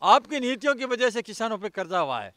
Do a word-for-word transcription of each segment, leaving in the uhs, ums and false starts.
आपकी नीतियों की वजह से किसानों पर कर्जा हुआ है।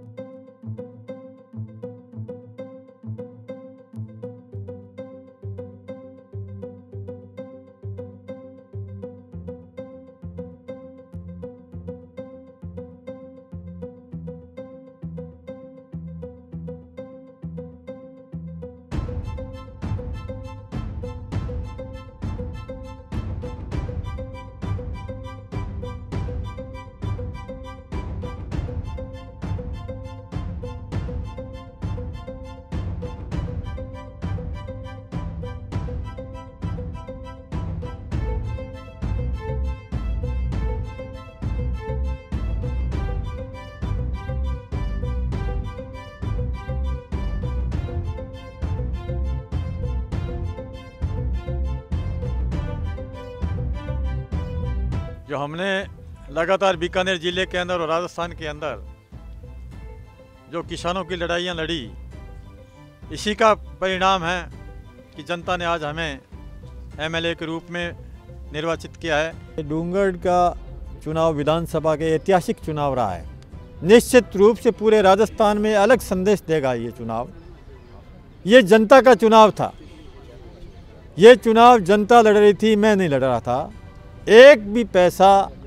जो हमने लगातार बीकानेर जिले के अंदर और राजस्थान के अंदर जो किसानों की लड़ाइयाँ लड़ी, इसी का परिणाम है कि जनता ने आज हमें एम एल ए के रूप में निर्वाचित किया है। डूंगरगढ़ का चुनाव विधानसभा के ऐतिहासिक चुनाव रहा है। निश्चित रूप से पूरे राजस्थान में अलग संदेश देगा ये चुनाव। ये जनता का चुनाव था। ये चुनाव जनता लड़ रही थी, मैं नहीं लड़ रहा था। एक भी पैसा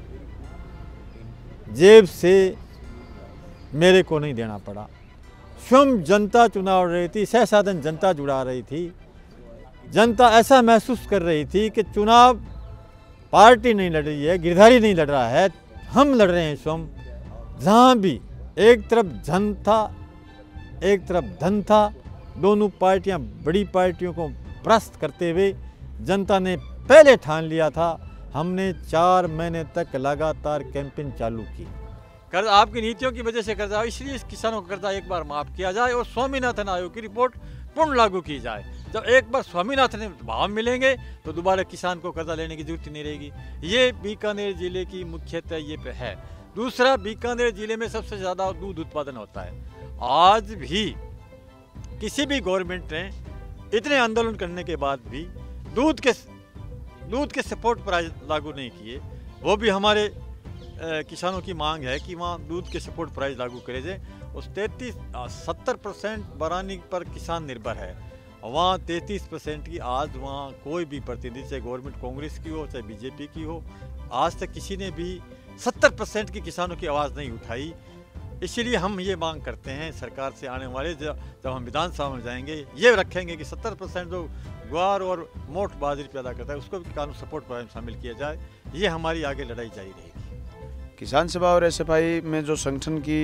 जेब से मेरे को नहीं देना पड़ा। स्वयं जनता चुनाव लड़ रही थी, सहसाधन जनता जुड़ा रही थी। जनता ऐसा महसूस कर रही थी कि चुनाव पार्टी नहीं लड़ रही है, गिरधारी नहीं लड़ रहा है, हम लड़ रहे हैं स्वयं। जहाँ भी एक तरफ जन था, एक तरफ धन था, दोनों पार्टियां बड़ी पार्टियों को परास्त करते हुए जनता ने पहले ठान लिया था। हमने चार महीने तक लगातार कैंपेन चालू की। कर्ज आपकी नीतियों की वजह से कर्जा, इसलिए इस किसानों का कर्जा एक बार माफ किया जाए और स्वामीनाथन आयोग की रिपोर्ट पूर्ण लागू की जाए। जब एक बार स्वामीनाथन भाव मिलेंगे तो दोबारा किसान को कर्जा लेने की जरूरत नहीं रहेगी। ये बीकानेर जिले की मुख्यतः ये पे है। दूसरा, बीकानेर जिले में सबसे ज़्यादा दूध उत्पादन होता है। आज भी किसी भी गवर्नमेंट ने इतने आंदोलन करने के बाद भी दूध के दूध के सपोर्ट प्राइस लागू नहीं किए। वो भी हमारे ए, किसानों की मांग है कि वहाँ दूध के सपोर्ट प्राइस लागू करे जाए। उस तैंतीस सत्तर परसेंट बरानी पर किसान निर्भर है, वहाँ तैंतीस परसेंट की आज वहाँ कोई भी प्रतिनिधि, चाहे गवर्नमेंट कांग्रेस की हो चाहे बीजेपी की हो, आज तक किसी ने भी सत्तर परसेंट की किसानों की आवाज़ नहीं उठाई। इसीलिए हम ये मांग करते हैं सरकार से, आने वाले जब हम विधानसभा में जाएंगे ये रखेंगे कि सत्तर परसेंट जो ग्वार और मोट बाजरी पैदा करता है उसको भी कानून सपोर्ट प्रोग्राम शामिल किया जाए। ये हमारी आगे लड़ाई जारी रहेगी। किसान सभा और एस एफ आई में जो संगठन की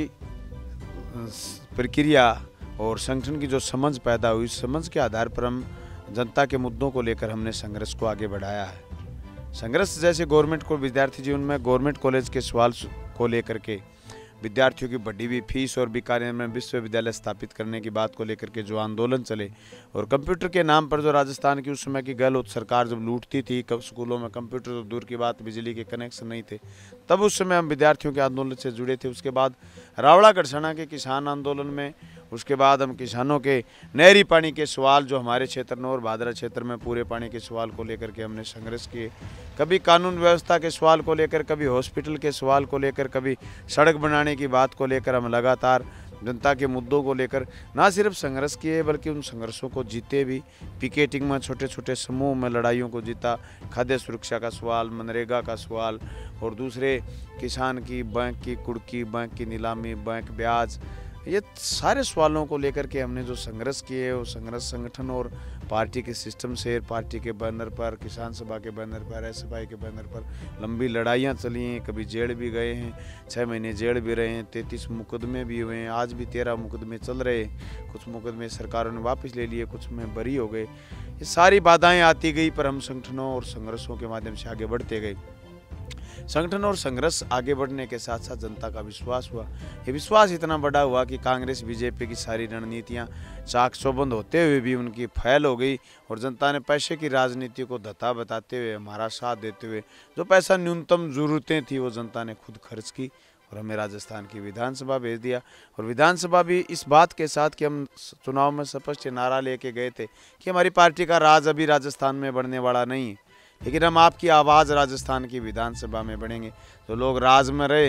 प्रक्रिया और संगठन की जो समझ पैदा हुई, समझ के आधार पर हम जनता के मुद्दों को लेकर हमने संघर्ष को आगे बढ़ाया है। संघर्ष जैसे गवर्नमेंट को विद्यार्थी जीवन में गवर्नमेंट कॉलेज के सवाल को लेकर के, विद्यार्थियों की बढ़ी हुई फीस और बीकानेर में विश्वविद्यालय स्थापित करने की बात को लेकर के जो आंदोलन चले, और कंप्यूटर के नाम पर जो राजस्थान की उस समय की गहलोत सरकार जब लूटती थी, स्कूलों में कंप्यूटर तो दूर की बात, बिजली के कनेक्शन नहीं थे, तब उस समय हम विद्यार्थियों के आंदोलन से जुड़े थे। उसके बाद रावड़ा गढ़सना के किसान आंदोलन में, उसके बाद हम किसानों के नहरी पानी के सवाल जो हमारे क्षेत्र में और भादरा क्षेत्र में पूरे पानी के सवाल को लेकर के हमने संघर्ष किए। कभी कानून व्यवस्था के सवाल को लेकर, कभी हॉस्पिटल के सवाल को लेकर, कभी सड़क बनाने की बात को लेकर हम लगातार जनता के मुद्दों को लेकर ना सिर्फ संघर्ष किए बल्कि उन संघर्षों को जीते भी। पिकेटिंग में छोटे छोटे समूह में लड़ाइयों को जीता। खाद्य सुरक्षा का सवाल, मनरेगा का सवाल और दूसरे किसान की बैंक की कुड़की, बैंक की नीलामी, बैंक ब्याज, ये सारे सवालों को लेकर के हमने जो संघर्ष किए, वो संघर्ष संगठन और पार्टी के सिस्टम से, पार्टी के बैनर पर, किसान सभा के बैनर पर, एस एफ आई के बैनर पर लंबी लड़ाइयाँ चली हैं। कभी जेल भी गए हैं, छः महीने जेल भी रहे हैं, तैंतीस मुकदमे भी हुए हैं, आज भी तेरह मुकदमे चल रहे हैं। कुछ मुकदमे सरकारों ने वापस ले लिए, कुछ में बरी हो गए। ये सारी बाधाएँ आती गई पर हम संगठनों और संघर्षों के माध्यम से आगे बढ़ते गए। संगठन और संघर्ष आगे बढ़ने के साथ साथ जनता का विश्वास हुआ। ये विश्वास इतना बड़ा हुआ कि कांग्रेस बीजेपी की सारी रणनीतियां चाक चौबंद होते हुए भी उनकी फैल हो गई और जनता ने पैसे की राजनीति को धता बताते हुए, हमारा साथ देते हुए, जो पैसा न्यूनतम जरूरतें थी वो जनता ने खुद खर्च की और हमें राजस्थान की विधानसभा भेज दिया। और विधानसभा भी इस बात के साथ कि हम चुनाव में स्पष्ट नारा लेके गए थे कि हमारी पार्टी का राज अभी राजस्थान में बढ़ने वाला नहीं है, लेकिन हम आपकी आवाज़ राजस्थान की विधानसभा में बढ़ेंगे। तो लोग राज में रहे,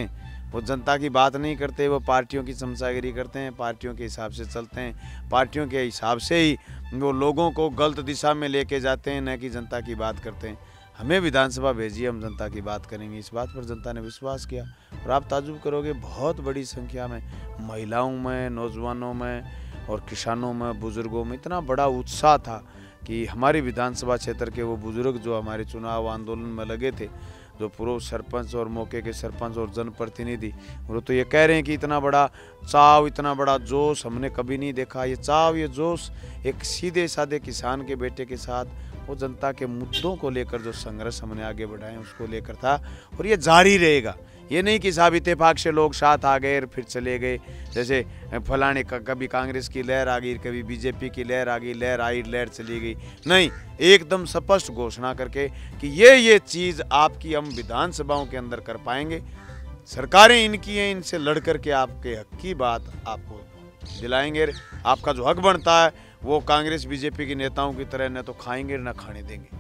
वो जनता की बात नहीं करते, वो पार्टियों की चमचागिरी करते हैं, पार्टियों के हिसाब से चलते हैं, पार्टियों के हिसाब से ही वो लोगों को गलत दिशा में लेके जाते हैं, न कि जनता की बात करते हैं। हमें विधानसभा भेजिए, हम जनता की बात करेंगे। इस बात पर जनता ने विश्वास किया और आप ताज्जुब करोगे, बहुत बड़ी संख्या में महिलाओं में, नौजवानों में और किसानों में, बुजुर्गों में इतना बड़ा उत्साह था कि हमारी विधानसभा क्षेत्र के वो बुजुर्ग जो हमारे चुनाव आंदोलन में लगे थे, जो पूर्व सरपंच और मौके के सरपंच और जनप्रतिनिधि, वो तो ये कह रहे हैं कि इतना बड़ा चाव, इतना बड़ा जोश हमने कभी नहीं देखा। ये चाव, ये जोश एक सीधे साधे किसान के बेटे के साथ वो जनता के मुद्दों को लेकर जो संघर्ष हमने आगे बढ़ाए उसको लेकर था और ये जारी रहेगा। ये नहीं कि साहब इत्तेफाक से लोग साथ आ गए और फिर चले गए, जैसे फलाने का कभी कांग्रेस की लहर आ गई, कभी बीजेपी की लहर आ गई, लहर आई लहर चली गई। नहीं, एकदम स्पष्ट घोषणा करके कि ये ये चीज़ आपकी हम विधानसभाओं के अंदर कर पाएंगे, सरकारें इनकी हैं, इनसे लड़ करके आपके हक की बात आपको दिलाएंगे। आपका जो हक बनता है वो कांग्रेस बीजेपी के नेताओं की तरह न तो खाएंगे न खाने देंगे।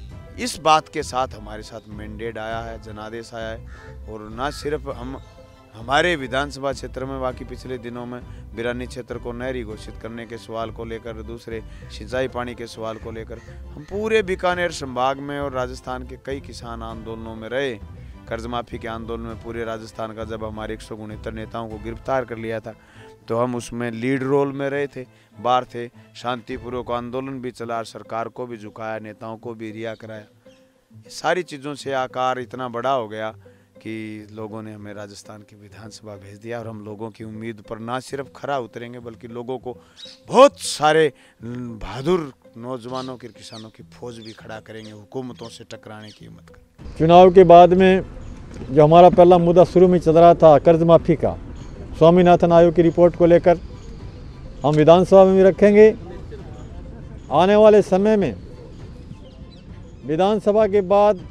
इस बात के साथ हमारे साथ मैंडेट आया है, जनादेश आया है। और न सिर्फ हम हमारे विधानसभा क्षेत्र में, बाकी पिछले दिनों में बिरानी क्षेत्र को नहरी घोषित करने के सवाल को लेकर, दूसरे सिंचाई पानी के सवाल को लेकर हम पूरे बीकानेर संभाग में और राजस्थान के कई किसान आंदोलनों में रहे। कर्ज माफी के आंदोलन में पूरे राजस्थान का जब हमारे एक सौ उनहत्तर नेताओं को गिरफ्तार कर लिया था तो हम उसमें लीड रोल में रहे थे, बाहर थे। शांतिपूर्वक आंदोलन भी चला, सरकार को भी झुकाया, नेताओं को भी रिहा कराया। ये सारी चीज़ों से आकार इतना बड़ा हो गया कि लोगों ने हमें राजस्थान की विधानसभा भेज दिया और हम लोगों की उम्मीद पर ना सिर्फ खरा उतरेंगे बल्कि लोगों को बहुत सारे बहादुर नौजवानों के, किसानों की फौज भी खड़ा करेंगे, हुकूमतों से टकराने की हिम्मत करेंगे। चुनाव के बाद में जो हमारा पहला मुद्दा शुरू में चल रहा था कर्ज माफ़ी का, स्वामीनाथन आयोग की रिपोर्ट को लेकर हम विधानसभा में भी रखेंगे। आने वाले समय में विधानसभा के बाद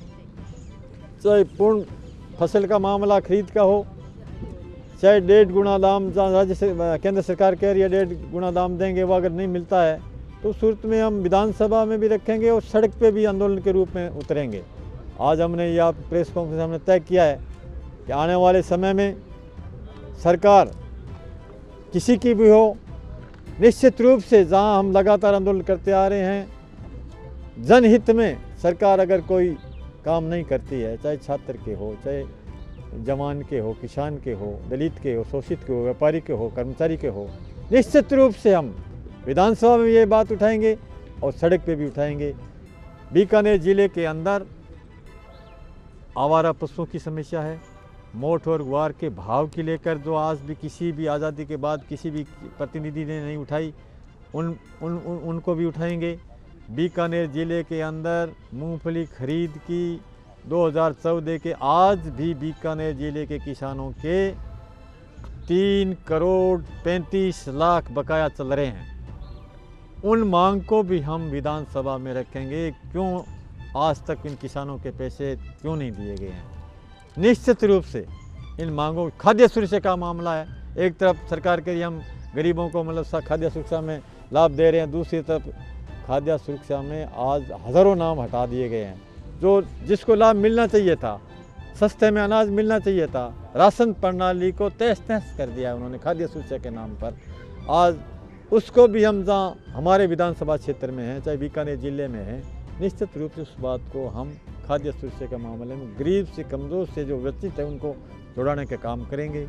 चाहे पूर्ण फसल का मामला खरीद का हो, चाहे डेढ़ गुना दाम राज्य से केंद्र सरकार कह रही है डेढ़ गुना दाम देंगे, वो अगर नहीं मिलता है तो उस सूरत में हम विधानसभा में भी रखेंगे और सड़क पे भी आंदोलन के रूप में उतरेंगे। आज हमने यह प्रेस कॉन्फ्रेंस हमने तय किया है कि आने वाले समय में सरकार किसी की भी हो, निश्चित रूप से जहां हम लगातार आंदोलन करते आ रहे हैं, जनहित में सरकार अगर कोई काम नहीं करती है, चाहे छात्र के हो, चाहे जवान के हो, किसान के हो, दलित के हो, शोषित के हो, व्यापारी के हो, कर्मचारी के हो, निश्चित रूप से हम विधानसभा में ये बात उठाएंगे और सड़क पे भी उठाएंगे। बीकानेर जिले के अंदर आवारा पशुओं की समस्या है, मोठ और ग्वार के भाव की लेकर जो आज भी किसी भी आज़ादी के बाद किसी भी प्रतिनिधि ने नहीं उठाई, उन, उन, उन उनको भी उठाएंगे। बीकानेर ज़िले के अंदर मूंगफली खरीद की दो हज़ार चौदह के आज भी बीकानेर ज़िले के किसानों के तीन करोड़ पैंतीस लाख बकाया चल रहे हैं। उन मांग को भी हम विधानसभा में रखेंगे। क्यों आज तक इन किसानों के पैसे क्यों नहीं दिए गए हैं? निश्चित रूप से इन मांगों, खाद्य सुरक्षा का मामला है, एक तरफ सरकार के लिए हम गरीबों को मतलब खाद्य सुरक्षा में लाभ दे रहे हैं, दूसरी तरफ खाद्य सुरक्षा में आज हज़ारों नाम हटा दिए गए हैं। जो जिसको लाभ मिलना चाहिए था, सस्ते में अनाज मिलना चाहिए था, राशन प्रणाली को तहस नहस कर दिया उन्होंने खाद्य सुरक्षा के नाम पर। आज उसको भी हम जहाँ हमारे विधानसभा क्षेत्र में हैं, चाहे बीकानेर ज़िले में हैं, निश्चित रूप से उस बात को हम खाद्य सुरक्षा के मामले में गरीब से कमज़ोर से जो व्यक्तित्व है उनको जुड़ाने का काम करेंगे।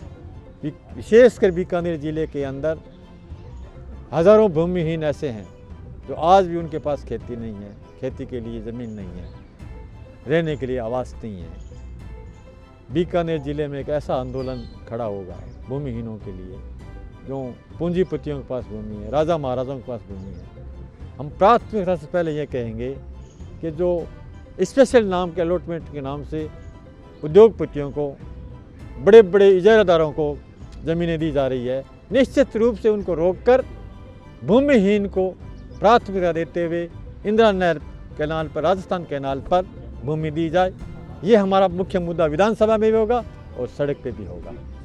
विशेषकर बीकानेर ज़िले के अंदर हज़ारों भूमिहीन ऐसे हैं जो आज भी उनके पास खेती नहीं है, खेती के लिए ज़मीन नहीं है, रहने के लिए आवास नहीं है। बीकानेर ज़िले में एक ऐसा आंदोलन खड़ा होगा भूमिहीनों के लिए, जो पूंजीपतियों के पास भूमि है, राजा महाराजाओं के पास भूमि है। हम प्राथमिकता से पहले ये कहेंगे कि जो स्पेशल नाम के अलॉटमेंट के नाम से उद्योगपतियों को, बड़े बड़े इजारादारों को ज़मीनें दी जा रही है, निश्चित रूप से उनको रोककर भूमिहीन को प्राथमिकता देते हुए इंदिरा नहर कैनाल पर, राजस्थान कैनाल पर भूमि दी जाए। ये हमारा मुख्य मुद्दा विधानसभा में भी होगा और सड़क पे भी होगा।